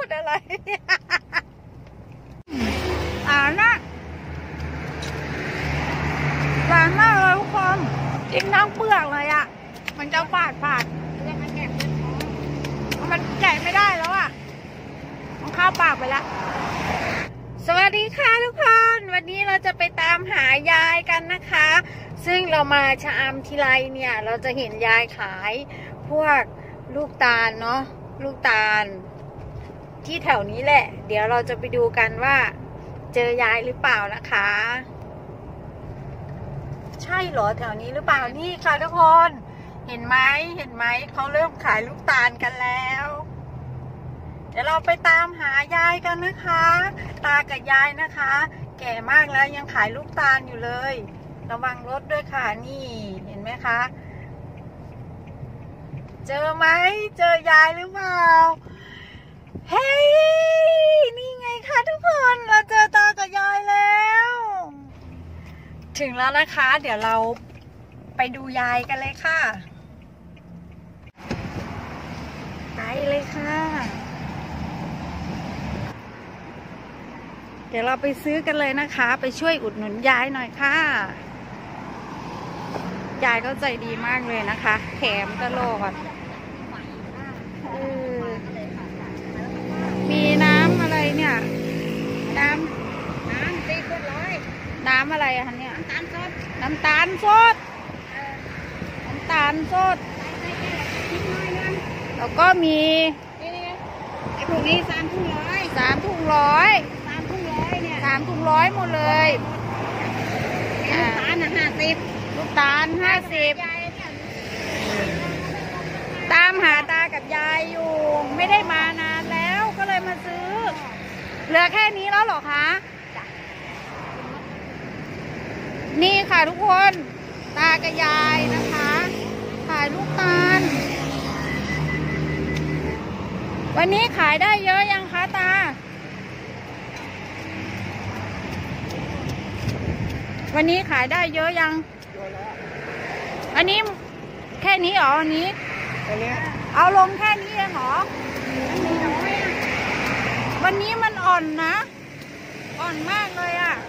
ดอะไรนะหวานมากเลยทุกคนกินทั้งเปลือกเลยอ่ะมันจะฝาดมันแกะไม่ได้แล้วอ่ะมันเข้าปากไปแล้วสวัสดีค่ะทุกคนวันนี้เราจะไปตามหายายกันนะคะซึ่งเรามาชะอำทีไรเนี่ยเราจะเห็นยายขายพวกลูกตาลเนาะลูกตาลที่แถวนี้แหละเดี๋ยวเราจะไปดูกันว่าเจอยายหรือเปล่านะคะใช่เหรอแถวนี้หรือเปล่านี่ค่ะทุกคนเห็นไหมเขาเริ่มขายลูกตาลกันแล้วเดี๋ยวเราไปตามหายายกันนะคะตากับยายนะคะแก่มากแล้วยังขายลูกตาลอยู่เลยระวังรถด้วยค่ะนี่เห็นไหมคะเจอไหมเจอยายหรือเปล่าเฮ้ยนี่ไงคะทุกคนเราเจอตากับยายแล้วถึงแล้วนะคะเดี๋ยวเราไปดูยายกันเลยค่ะไปเลยค่ะเดี๋ยวเราไปซื้อกันเลยนะคะไปช่วยอุดหนุนยายหน่อยค่ะยายก็ใจดีมากเลยนะคะแถมตลอดมีน้ำอะไรเนี่ยน้ำตีขวดร้อยน้ำอะไรอะคะเนี่ยน้ำตาลสดแล้วก็มีไอ้พวกนี้3 ถุงร้อย3 ถุงร้อยเนี่ย3 ถุงร้อยหมดเลยลูกตาล50ลูกตาล50ตามหาตากับยายอยู่ไม่ได้มานานแล้วก็เลยมาซื้อเหลือแค่นี้แล้วเหรอคะนี่ค่ะทุกคนตากับยายนะคะขายลูกตาลวันนี้ขายได้เยอะยังคะตาวันนี้ขายได้เยอะยังอันนี้แค่นี้เหรออันนี้เอาลงแค่นี้เองเหรอวันนี้มันอ่อนนะอ่อนมากเลยอ่ะ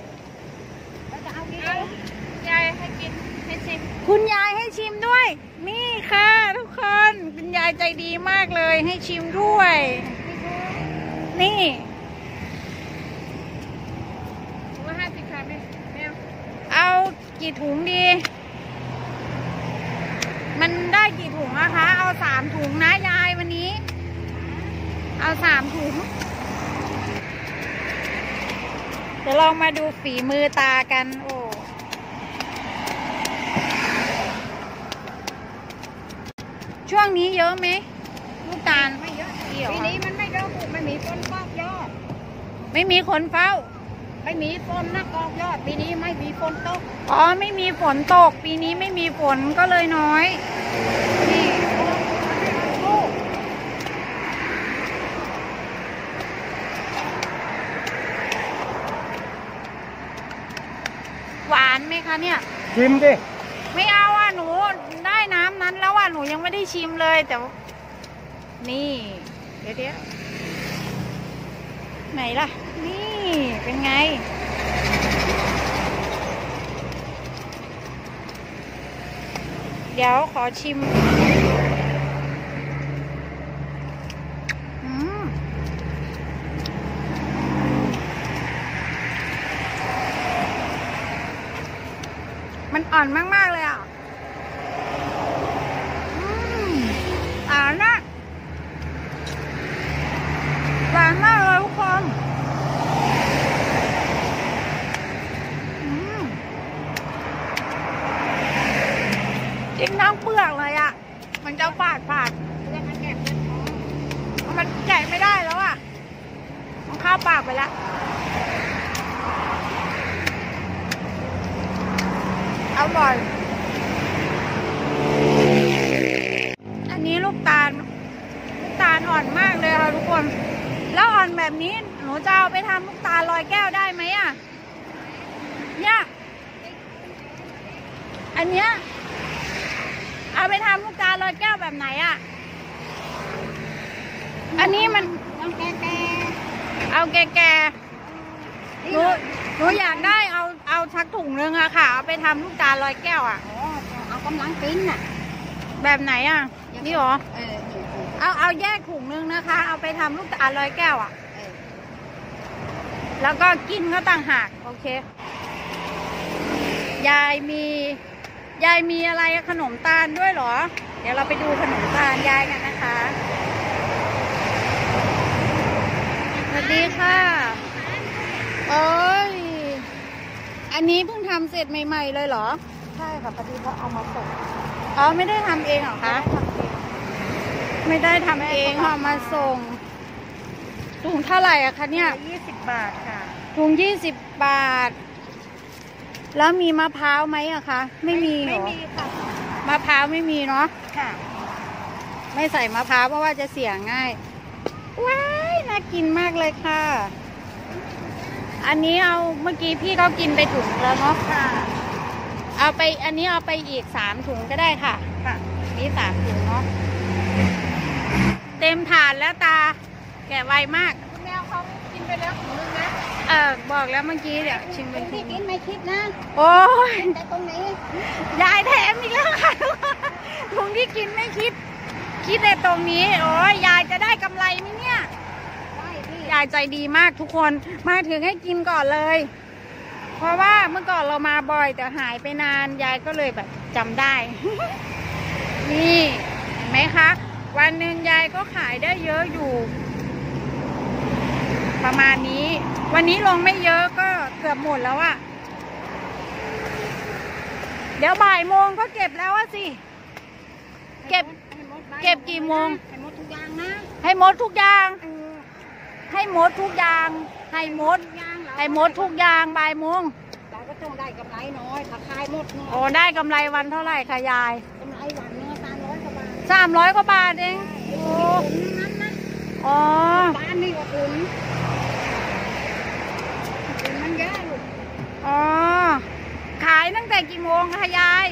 ยายให้กินให้ชิมคุณยายให้ชิมด้วยนี่ค่ะทุกคนคุณยายใจดีมากเลยให้ชิมด้วยนี่50 ค่ะแม่เอากี่ถุงดีมันได้กี่ถุงนะคะเอา3 ถุงนะยายวันนี้เอา3 ถุงเดี๋ยวลองมาดูฝีมือตากันโอ้ช่วงนี้เยอะไหมลูกตาลไม่เยอะปีนี้มันไม่เยอะไม่มีคนกอกยอดไม่มีคนเฝ้าไม่มีฝนนะกอกยอดปีนี้ไม่มีฝนตกอ๋อไม่มีฝนตกปีนี้ไม่มีฝนก็เลยน้อยนี่หวานไหมคะเนี่ยชิมดิไม่เอาอ่ะหนูได้น้ำนั้นแล้วอ่ะหนูยังไม่ได้ชิมเลยแต่นี่เดี๋ยวไหนล่ะนี่เป็นไงเดี๋ยวขอชิมมันอ่อนมากๆเลยอ่ะนะหวานมากเลยทุกคนกินทั้งเปลือกเลยอ่ะมันจะฝาดมันแกะไม่ได้แล้วอ่ะมันเข้าปากไปแล้วอร่อยอันนี้ลูกตาลอ่อนมากเลยค่ะทุกคนแล้วอ่อนแบบนี้หนูจะเอาไปทำลูกตาลลอยแก้วได้ไหมอ่ะเนี่ยอันเนี้ยเอาไปทำลูกตาลลอยแก้วแบบไหนอ่ะอันนี้มันน้องแก่เอาแก่ๆหนูอยากได้เอาสักถุงนึงอะค่ะเอาไปทำลูกตาลลอยแก้วอะอ๋อเอากำลังปิ้นน่ะแบบไหนอะนี่หรอนี่เอาแยกถุงนึงนะคะ เอาไปทำลูกตาลลอยแก้วอะ แล้วก็กินก็ต่างหากโอเคยายมีอะไรขนมตาลด้วยเหรอเดี๋ยวเราไปดูขนมตาลยายกันนะคะสวัสดีค่ะโอ้ยอันนี้เพิ่งทำเสร็จใหม่ๆเลยเหรอใช่ค่ะพอดีเขาเอามาส่งอ๋อไม่ได้ทำเองเหรอคะไม่ได้ทำเองเอามาส่งถุงเท่าไหร่อะคะเนี่ย 20 บาทค่ะถุง20 บาทแล้วมีมะพร้าวไหมอะคะไม่มีเหรอไม่มีค่ะมะพร้าวไม่มีเนาะค่ะไม่ใส่มะพร้าวเพราะว่าจะเสียง่ายว้ายน่ากินมากเลยค่ะอันนี้เอาเมื่อกี้พี่เขากินไปถุงแล้วเนาะค่ะเอาไปอันนี้เอาไปอีก3 ถุงก็ได้ค่ะค่ะนี่3 ถุงเนาะเต็มถาดแล้วตาแกะไวมากคุณแมวเขากินไปแล้วถุงนึงนะบอกแล้วเมื่อกี้เดี๋ยวชิมเป็นที่กินไม่คิดนะโอ้ยแต่ตรงนี้ยายแถมอีกแล้วค่ะถุงที่กินไม่คิดแต่ตรงนี้โอ้ยยายจะได้กำไรไหมเนี่ยได้พี่ยายใจดีมากทุกคนมาถึงให้กินก่อนเลย เพราะว่าเมื่อก่อนเรามาบ่อยแต่หายไปนานยายก็เลยแบบจำได้ นี่เห็นไหมคะวันหนึ่งยายก็ขายได้เยอะอยู่ ประมาณนี้วันนี้ลงไม่เยอะก็เกือบหมดแล้วอะเดี๋ยวบ่ายโมงก็เก็บแล้วอะสิเก็บกี่โมงให้หมดทุกอย่างนะให้หมดทุกอย่างให้หมดทุกอย่างให้หมดทุกอย่างให้หมดทุกอย่างบ่ายโมงเราก็ต้องได้กำไรน้อยถ้าขายหมดเนี่ยโอ้ได้กำไรวันเท่าไหร่คะยายกำไรวันเนื้อ300 กว่าบาท 300 กว่าบาทเองโอ้นั้นนะอ๋อบ้านนี่ก็อุ่นมันเยอะลูกอ๋อขายตั้งแต่กี่โมงคะยาย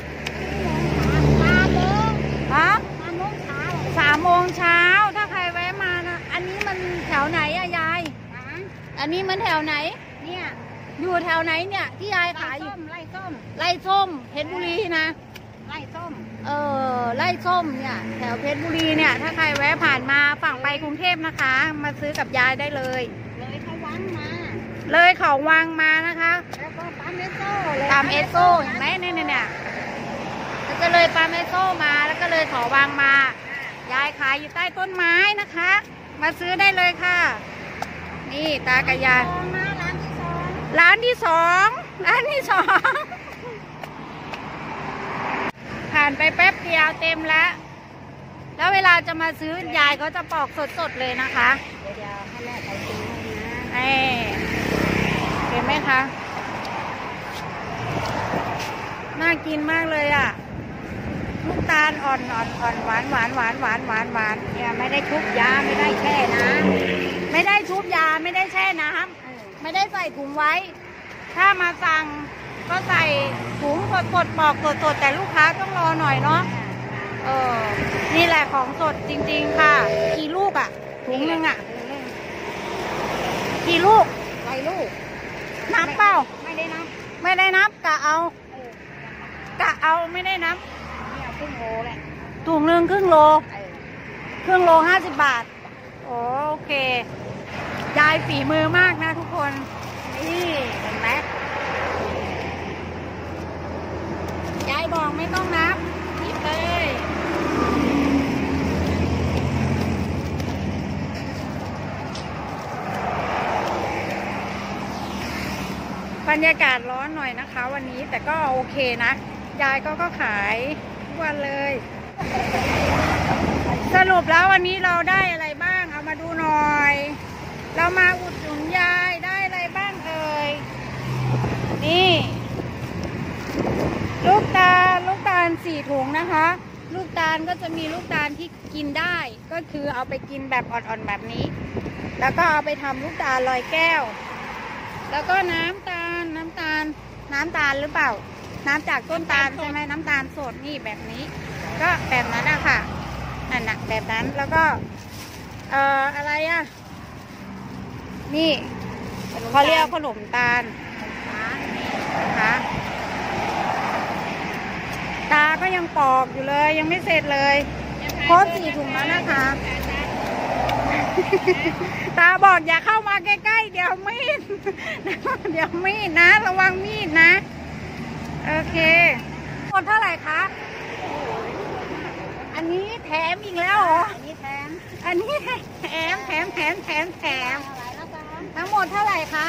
3 โมงฮะ 3 โมงเช้า 3 โมงเช้าถ้าใครแวะมานะอันนี้มันแถวไหนอะยาย อันนี้มันแถวไหนเนี่ยอยู่แถวไหนเนี่ยที่ยายขายอยู่ไล่ส้มไร่ส้มเพชรบุรีนะไล่ส้มไร่ส้มเนี่ยแถวเพชรบุรีเนี่ยถ้าใครแวะผ่านมาฝั่งไปกรุงเทพนะคะ มาซื้อกับยายได้เลยเลยเขาวังมาเลยเขาวังมานะคะแล้วก็ปั๊มเอสโซ่เลยตามเอสโซเห็นไหมเนี่ยแล้วก็เลยปามเอสโซมาแล้วก็เลยเขาวังมายายขายอยู่ใต้ต้นไม้นะคะ มาซื้อได้เลยค่ะ นี่ตากับยายมาร้านที่ 2 ร้านที่สองผ่านไปแป๊บเดียวเต็มแล้วเวลาจะมาซื้อยายก็จะปอกสดๆเลยนะคะเดี๋ยวให้แม่ไปซื้อให้นะเห็นไหมคะ น่ากินมากเลยอ่ะลูกตาลอ่อนหวานเนี่ยไม่ได้ทุบยาไม่ได้แช่นะไม่ได้ชุบยาไม่ได้แช่น้ำไม่ได้ใส่ถุงไว้ ถ้ามาสั่งก็ใส่ถุงสดปอกสดแต่ลูกค้าต้องรอหน่อยเนาะนี่แหละของสดจริงๆค่ะกี่ลูกอ่ะถุงนึงอ่ะกี่ลูกไล่ลูกนับเปล่าไม่ได้นับไม่ได้นับกะเอาไม่ได้นับเนี่ยครึ่งโลแหละถุงนึงครึ่งโล50 บาทโอเคยายฝีมือมากนะทุกคนนี่เห็นไหมยายบอกไม่ต้องนับหยิบเลยบรรยากาศร้อนหน่อยนะคะวันนี้แต่ก็โอเคนะยายก็ขายทุกวันเลยสรุปแล้ววันนี้เราได้อะไรบ้างเอามาดูหน่อยเรามาอุดหนุนยายได้อะไรบ้างเอ่ยนี่ลูกตาล4 ถุงนะคะ ลูกตาลก็จะมีลูกตาลที่กินได้ก็คือเอาไปกินแบบอ่อนๆแบบนี้แล้วก็เอาไปทำลูกตาลลอยแก้วแล้วก็น้ำตาลหรือเปล่าน้ำจากต้นตาลใช่ไหมน้ำตาลสดนี่แบบนี้ก็แบบนั้นอะค่ะนั่นนะแบบนั้นแล้วก็อะไรอ่ะนี่เขาเรียกขนมตาลนะคะตาก็ยังปอกอยู่เลยยังไม่เสร็จเลยครบ4 ถุงแล้วนะคะตาบอกอย่าเข้ามาใกล้ๆเดี๋ยวมีดเดี๋ยวมีดนะระวังมีดนะโอเคหมดเท่าไหร่คะอันนี้แถมอีกแล้วเหรออันนี้แถมทั้งหมดเท่าไหร่คะ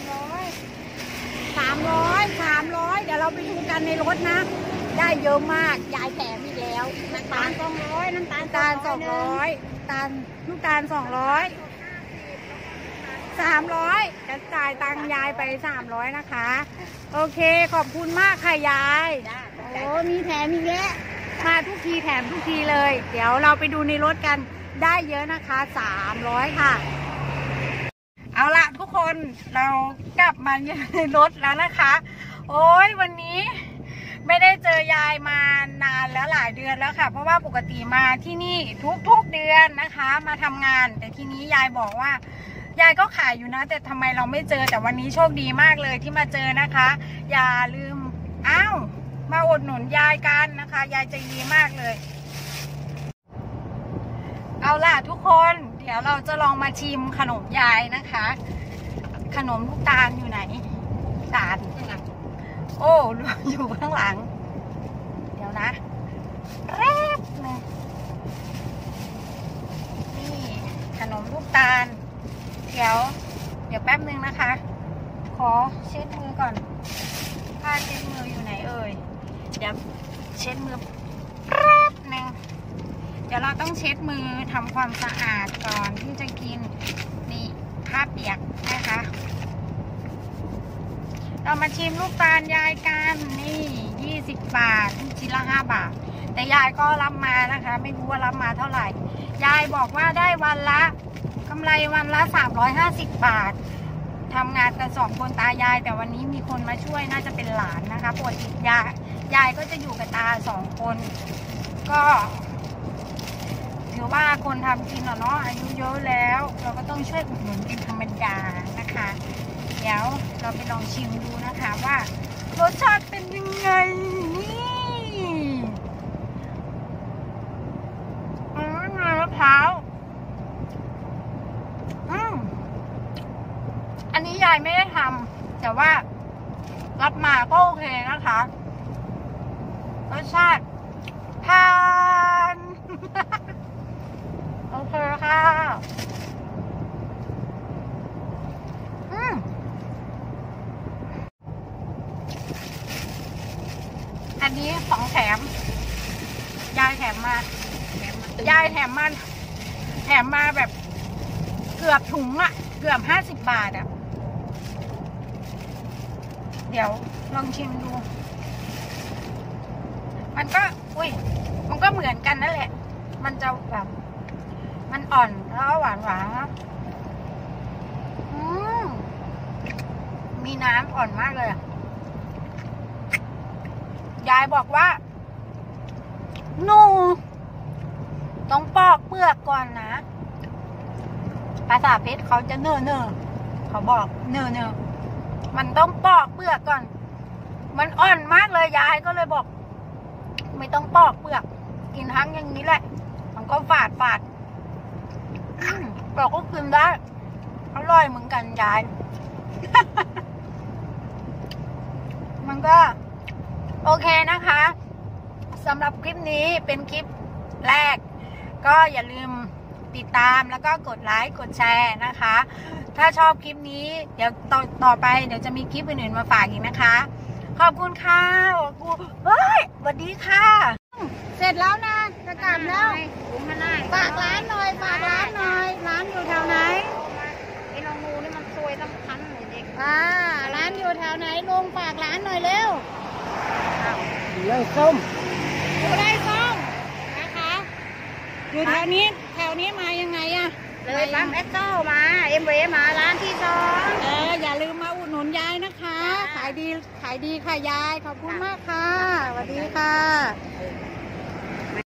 300เดี๋ยวเราไปดูกันในรถนะได้เยอะมากยายแถมอีกแล้วน้ำตาล200น้ำตาล200ลูกตาล200 300จะจ่ายตังค์ยายไป300นะคะโอเคขอบคุณมากค่ะยายโอ้มีแถมอีกแล้วมาทุกทีแถมทุกทีเลยเดี๋ยวเราไปดูในรถกันได้เยอะนะคะ300ค่ะเอาละทุกคนเรากลับมาอยู่ในรถแล้วนะคะโอ้ยวันนี้ไม่ได้เจอยายมานานแล้วหลายเดือนแล้วค่ะเพราะว่าปกติมาที่นี่ทุกเดือนนะคะมาทำงานแต่ทีนี้ยายบอกว่ายายก็ขายอยู่นะแต่ทำไมเราไม่เจอแต่วันนี้โชคดีมากเลยที่มาเจอนะคะอย่าลืมมาอุดหนุนยายกันนะคะยายใจดีมากเลยเอาล่ะทุกคนเดี๋ยวเราจะลองมาชิมขนมยายนะคะขนมลูกตาลอยู่ไหนตาลโอ้อยู่ข้างหลังเดี๋ยวนะแรบเลยนี่ขนมลูกตาลเดี๋ยวแป๊บนึงนะคะขอเช็ดมือก่อนผ้าเช็ดมืออยู่ไหนเอ่ยเดี๋ยวเช็ดมือแป๊บนึงเดี๋ยวเราต้องเช็ดมือทำความสะอาดก่อนที่จะกินนี่ผ้าเปียกนะคะเรามาชิมลูกตาลยายกันนี่20 บาทชิ้นละ5 บาทแต่ยายก็รับมานะคะไม่รู้ว่ารับมาเท่าไหร่ยายบอกว่าได้วันละกำไรวันละ350 บาททำงานกัน2 คนตายายแต่วันนี้มีคนมาช่วยน่าจะเป็นหลานนะคะปกติยายก็จะอยู่กับตา2 คนก็ถือว่าคนทำกินเนาะอายุเยอะแล้วเราก็ต้องช่วยอุดหนุนเป็นธรรมดานะคะเดี๋ยวเราไปลองชิมดูนะคะว่ารสชาติเป็นยังไงนี่มะพร้าวอันนี้ยายไม่ได้ทำแต่ว่ารับมาก็โอเคนะคะรสชาติผ่านโอเคค่ะอันนี้ของแถมยายแถมมายายแถมมาแบบเกือบถุงอะเกือบ50 บาทอะเดี๋ยวลองชิมดูมันก็เหมือนกันนั่นแหละมันจะแบบมันอ่อนแล้วหวานมีน้ำอ่อนมากเลยยายบอกว่าหนูต้องปอกเปลือกก่อนนะภาษาเพชรเขาจะเนอเขาบอกเนอมันต้องปอกเปลือกก่อนมันอ่อนมากเลยยายก็เลยบอกไม่ต้องปอกเปลือกกินทั้งอย่างนี้แหละมันก็ฝาดเราก็กินได้อร่อยเหมือนกันยาย มันก็โอเคนะคะสำหรับคลิปนี้เป็นคลิปแรกก็อย่าลืมติดตามแล้วก็กดไลค์กดแชร์นะคะถ้าชอบคลิปนี้เดี๋ยวต่อไปเดี๋ยวจะมีคลิปอื่นๆมาฝากอีกนะคะขอบคุณค่ะสวัสดีค่ะเสร็จแล้วนะจะกลับแล้วฝากร้านหน่อยร้านอยู่แถวไหนไอ้ลองงูนี่มันซวยทั้งคันเลยเด็กร้านอยู่แถวไหนลุงฝากร้านหน่อยเร็วอยู่ไร่ส้มนะคะอยู่แถวนี้มายังไงอะเลยปั๊มเอสโซมาเอ็มเวมาร้านที่2 อย่าลืมมาอุดหนุนยายนะคะขายดีค่ะยายขอบคุณมากค่ะสวัสดีค่ะ